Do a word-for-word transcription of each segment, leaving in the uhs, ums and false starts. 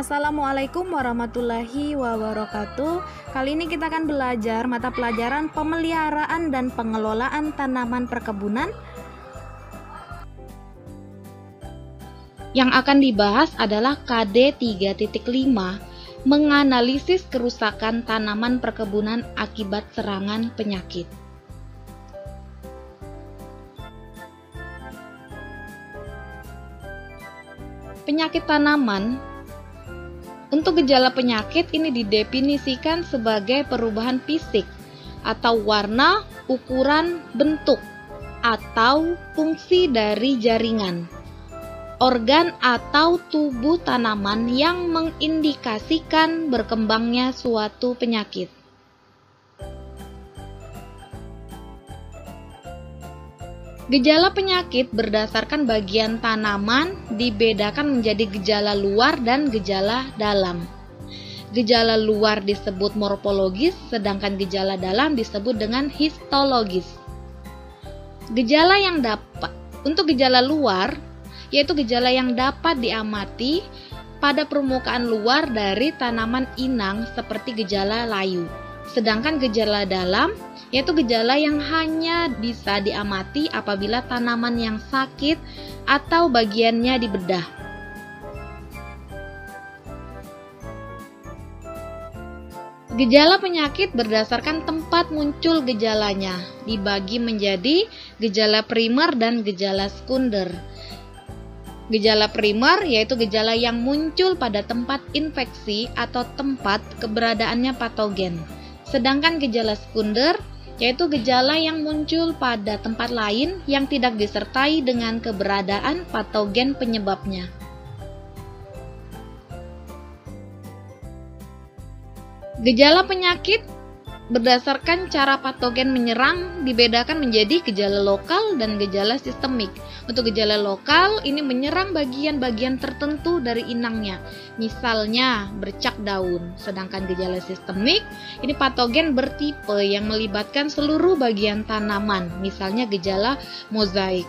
Assalamualaikum warahmatullahi wabarakatuh. Kali ini kita akan belajar mata pelajaran pemeliharaan dan pengelolaan tanaman perkebunan. Yang akan dibahas adalah K D tiga titik lima, menganalisis kerusakan tanaman perkebunan akibat serangan penyakit. Penyakit tanaman. Untuk gejala penyakit ini didefinisikan sebagai perubahan fisik atau warna, ukuran, bentuk, atau fungsi dari jaringan, organ atau tubuh tanaman yang mengindikasikan berkembangnya suatu penyakit. Gejala penyakit berdasarkan bagian tanaman dibedakan menjadi gejala luar dan gejala dalam. Gejala luar disebut morfologis, sedangkan gejala dalam disebut dengan histologis. Gejala yang dapat untuk gejala luar yaitu gejala yang dapat diamati pada permukaan luar dari tanaman inang seperti gejala layu. Sedangkan gejala dalam yaitu gejala yang hanya bisa diamati apabila tanaman yang sakit atau bagiannya dibedah. Gejala penyakit berdasarkan tempat muncul gejalanya, dibagi menjadi gejala primer dan gejala sekunder. Gejala primer yaitu gejala yang muncul pada tempat infeksi atau tempat keberadaannya patogen. Sedangkan gejala sekunder yaitu gejala yang muncul pada tempat lain yang tidak disertai dengan keberadaan patogen penyebabnya. Gejala penyakit berdasarkan cara patogen menyerang dibedakan menjadi gejala lokal dan gejala sistemik. Untuk gejala lokal ini menyerang bagian-bagian tertentu dari inangnya, misalnya bercak daun. Sedangkan gejala sistemik ini patogen bertipe yang melibatkan seluruh bagian tanaman, misalnya gejala mozaik.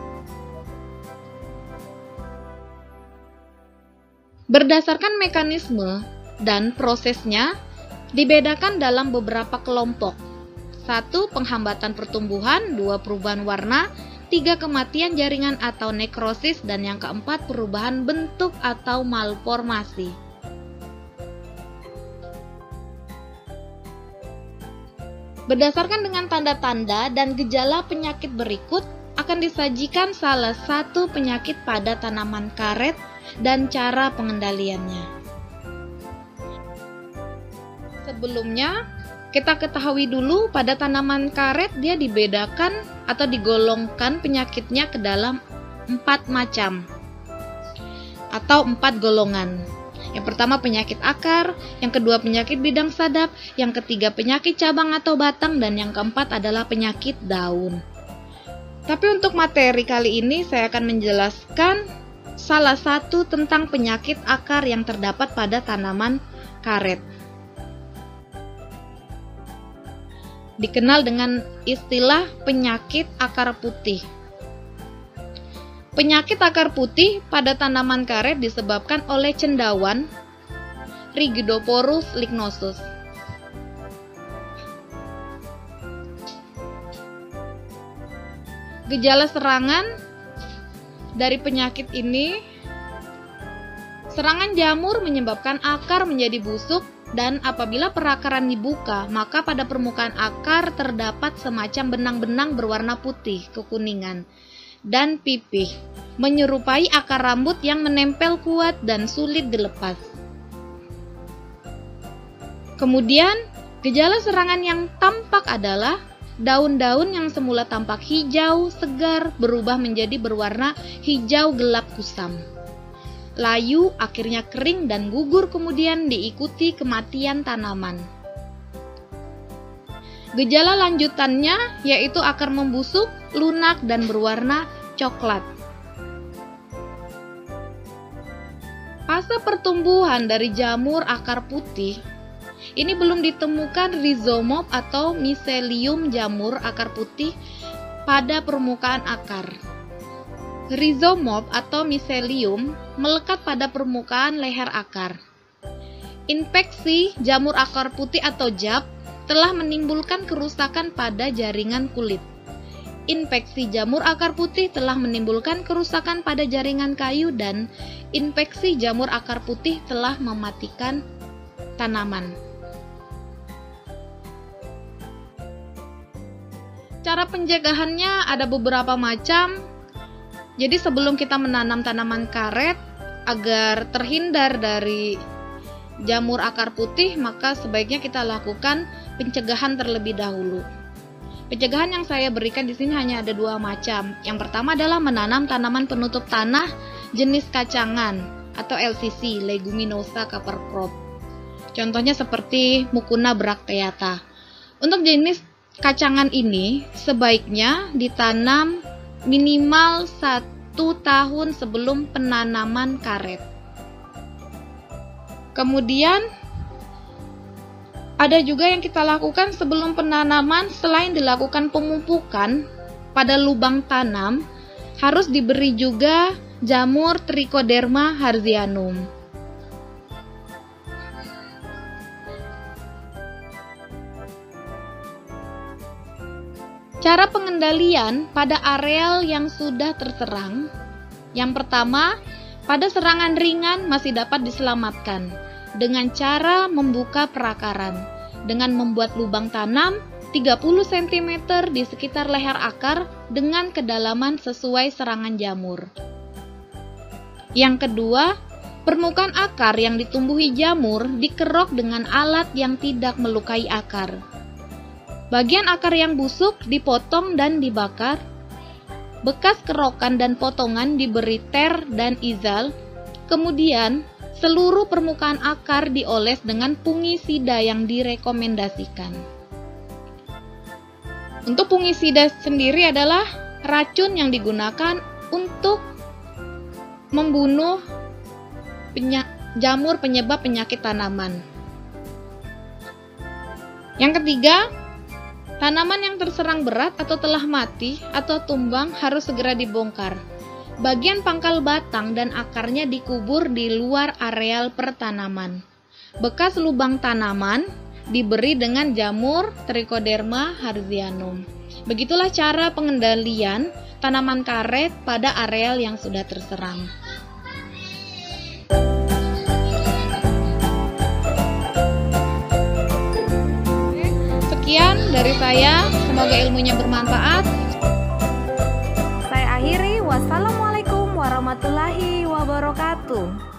Berdasarkan mekanisme dan prosesnya dibedakan dalam beberapa kelompok. Satu, penghambatan pertumbuhan. Dua, perubahan warna. Tiga, kematian jaringan atau nekrosis. Dan yang keempat, perubahan bentuk atau malformasi. Berdasarkan dengan tanda-tanda dan gejala penyakit berikut, akan disajikan salah satu penyakit pada tanaman karet dan cara pengendaliannya. Sebelumnya, kita ketahui dulu pada tanaman karet dia dibedakan atau digolongkan penyakitnya ke dalam empat macam atau empat golongan. Yang pertama penyakit akar, yang kedua penyakit bidang sadap, yang ketiga penyakit cabang atau batang, dan yang keempat adalah penyakit daun. Tapi untuk materi kali ini saya akan menjelaskan salah satu tentang penyakit akar yang terdapat pada tanaman karet. Dikenal dengan istilah penyakit akar putih. Penyakit akar putih pada tanaman karet disebabkan oleh cendawan Rigidophorus lignosus. Gejala serangan dari penyakit ini, serangan jamur menyebabkan akar menjadi busuk. Dan apabila perakaran dibuka, maka pada permukaan akar terdapat semacam benang-benang berwarna putih kekuningan dan pipih, menyerupai akar rambut yang menempel kuat dan sulit dilepas. Kemudian, gejala serangan yang tampak adalah daun-daun yang semula tampak hijau segar berubah menjadi berwarna hijau gelap kusam. Layu akhirnya kering dan gugur, kemudian diikuti kematian tanaman. Gejala lanjutannya yaitu akar membusuk, lunak, dan berwarna coklat. Fase pertumbuhan dari jamur akar putih ini belum ditemukan rizomop atau miselium jamur akar putih pada permukaan akar. rhizomorph atau miselium melekat pada permukaan leher akar. Infeksi jamur akar putih atau J A P telah menimbulkan kerusakan pada jaringan kulit. Infeksi jamur akar putih telah menimbulkan kerusakan pada jaringan kayu, dan infeksi jamur akar putih telah mematikan tanaman. Cara pencegahannya ada beberapa macam. Jadi sebelum kita menanam tanaman karet, agar terhindar dari jamur akar putih, maka sebaiknya kita lakukan pencegahan terlebih dahulu. Pencegahan yang saya berikan di sini hanya ada dua macam. Yang pertama adalah menanam tanaman penutup tanah jenis kacangan atau L C C, Leguminosa cover crop. Contohnya seperti Mucuna bracteata. Untuk jenis kacangan ini sebaiknya ditanam minimal satu tahun sebelum penanaman karet. Kemudian ada juga yang kita lakukan sebelum penanaman. Selain dilakukan pemupukan pada lubang tanam, harus diberi juga jamur Trichoderma hertzianum. Cara pengendalian pada areal yang sudah terserang. Yang pertama, pada serangan ringan masih dapat diselamatkan dengan cara membuka perakaran, dengan membuat lubang tanam tiga puluh sentimeter di sekitar leher akar dengan kedalaman sesuai serangan jamur. Yang kedua, permukaan akar yang ditumbuhi jamur dikerok dengan alat yang tidak melukai akar. Bagian akar yang busuk dipotong dan dibakar. Bekas kerokan dan potongan diberi ter dan izal. Kemudian, seluruh permukaan akar dioles dengan fungisida yang direkomendasikan. Untuk fungisida sendiri adalah racun yang digunakan untuk membunuh penya- jamur penyebab penyakit tanaman. Yang ketiga, tanaman yang terserang berat atau telah mati atau tumbang harus segera dibongkar. Bagian pangkal batang dan akarnya dikubur di luar areal pertanaman. Bekas lubang tanaman diberi dengan jamur Trichoderma hertzianum. Begitulah cara pengendalian tanaman karet pada areal yang sudah terserang. Sekian dari saya, semoga ilmunya bermanfaat. Saya akhiri, wassalamualaikum warahmatullahi wabarakatuh.